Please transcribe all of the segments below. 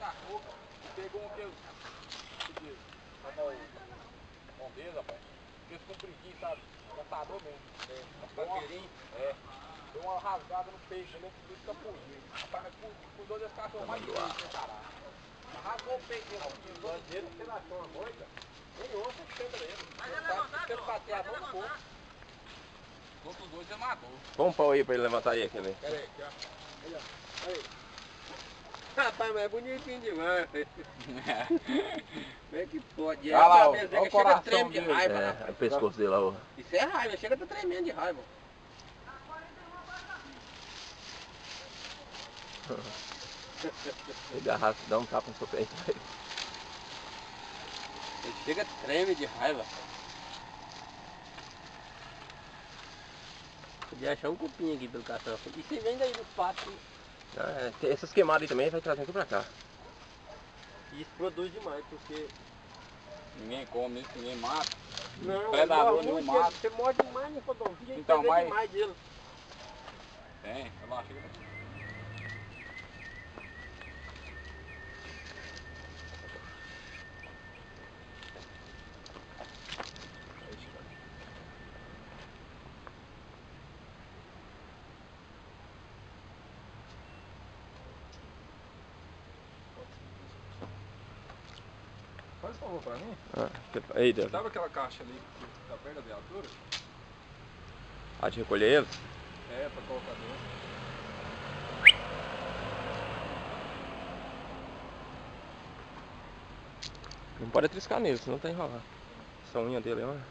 cachorro, pegou um que eu bombeiro, rapaz. Aqueles compridinhos, sabe? Cantador mesmo. Deu uma rasgada no peixe, ele é muito capuzinho. Rapaz, cuidou desse cachorro mais de vez, sem parar. Rasgou o peixe dele, os dois dedos, você não achou uma moita? Nem ouça, você pra ele. Mas ele levantar, se ele bater a mão, não for. Os outros dois você matou. Põe um pau aí pra ele levantar aí, aquele. Pera aí, aqui, ó. Olha, aí. Rapaz, mas é bonitinho demais. Como é que pode? Olha lá, olha o coração treme de dele. raiva, É, rapaz. o pescoço dele lá, ó. Isso é raiva, chega a tá tremendo de raiva. Ele arrasta, dá um tapa no seu peito. Ele chega treme de raiva. Podia achar um cupim aqui pelo cachorro. E você vem daí do pato. Essas queimadas aí também vai trazer aqui pra cá. E isso produz demais, porque... Ninguém come isso, ninguém mata. Não, Predador nenhum mata. você morde mais em rodovia Então, e mas- demais dele. Tem, eu lá, chega daqui. Faz um favor pra mim. Aí, Deus. Sabe aquela caixa ali que tá perto da viatura? Há de recolher eles? É, pra colocar dentro. Não pode triscar nele, senão tá enrolado. Essa unha dele, ó.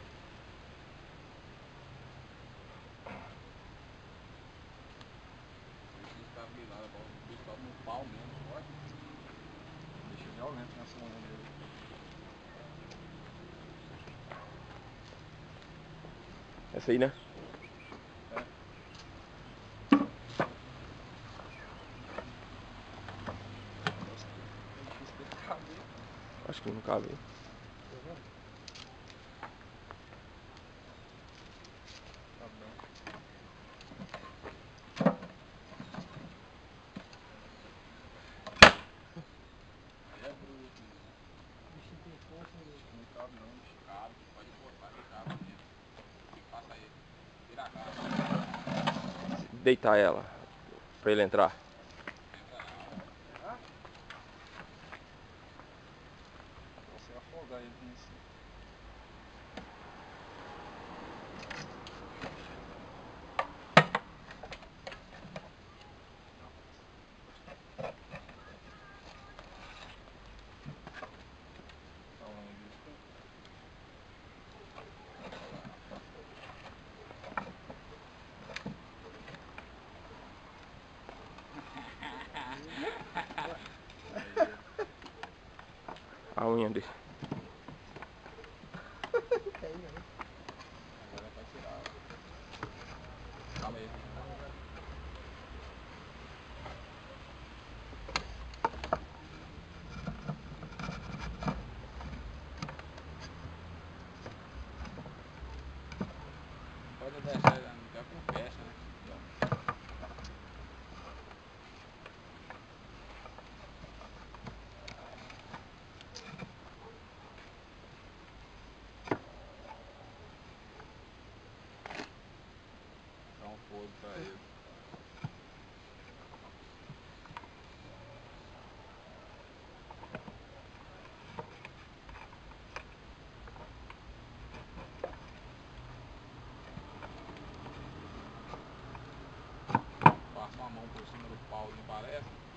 Esse tá virado, o bicho tá no pau mesmo, pode? Deixa violento nessa unha dele. Essa aí, né? Acho que não cabe. Deitar ela pra ele entrar. Você afogar ele nisso. A unha dele. Agora vai tirar. Calma aí. Pode deixar ele até com fecha, né? Dá um fogo pra ele. Passa uma mão por cima do pau, não parece?